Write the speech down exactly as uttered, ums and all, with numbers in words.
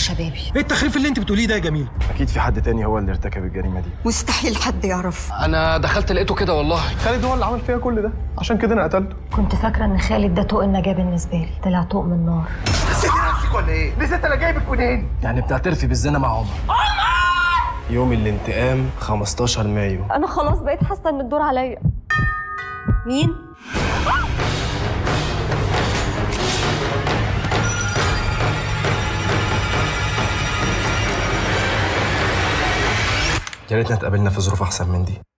شبابي. ايه التخريف اللي انت بتقوليه ده يا جميل؟ اكيد في حد تاني هو اللي ارتكب الجريمه دي. مستحيل حد يعرف. انا دخلت لقيته كده والله. خالد هو اللي عمل فيها كل ده، عشان كده انا قتلته. كنت فاكره ان خالد ده طوق النجاه بالنسبه لي، طلع طوق من النار. نسيتي نفسك ولا ايه؟ نسيت انا جايبك منين؟ يعني بتعترفي بالزنا مع عمر؟ يوم الانتقام خمستاشر مايو. انا خلاص بقيت حاسه ان الدور عليا. مين؟ يا ريتنا اتقابلنا في ظروف احسن من دي.